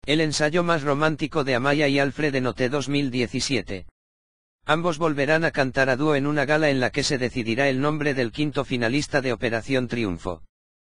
El ensayo más romántico de Amaya y Alfred en OT 2017. Ambos volverán a cantar a dúo en una gala en la que se decidirá el nombre del quinto finalista de Operación Triunfo.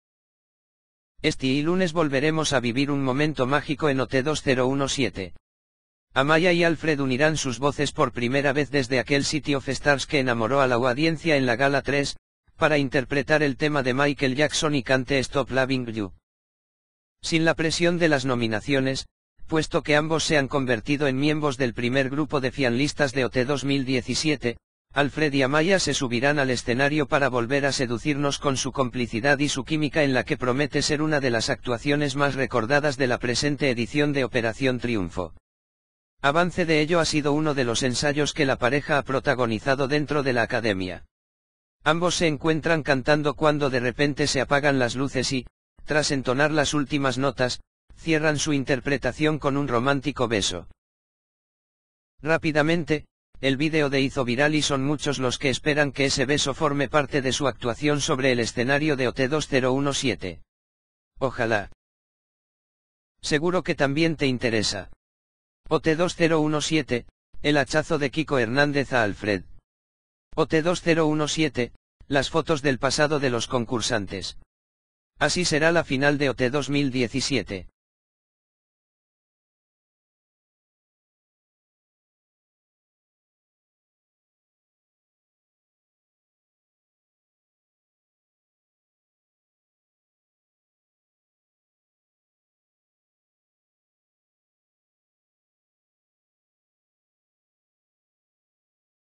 Este lunes volveremos a vivir un momento mágico en OT 2017. Amaya y Alfred unirán sus voces por primera vez desde aquel City of Stars que enamoró a la audiencia en la Gala 3, para interpretar el tema de Michael Jackson y cante Stop Loving You. Sin la presión de las nominaciones, puesto que ambos se han convertido en miembros del primer grupo de finalistas de OT 2017, Alfred y Amaya se subirán al escenario para volver a seducirnos con su complicidad y su química en la que promete ser una de las actuaciones más recordadas de la presente edición de Operación Triunfo. Avance de ello ha sido uno de los ensayos que la pareja ha protagonizado dentro de la academia. Ambos se encuentran cantando cuando de repente se apagan las luces y, tras entonar las últimas notas, cierran su interpretación con un romántico beso. Rápidamente, el vídeo de hizo viral y son muchos los que esperan que ese beso forme parte de su actuación sobre el escenario de OT 2017. Ojalá. Seguro que también te interesa. OT 2017, el hachazo de Kiko Hernández a Alfred. OT 2017, las fotos del pasado de los concursantes. Así será la final de OT 2017.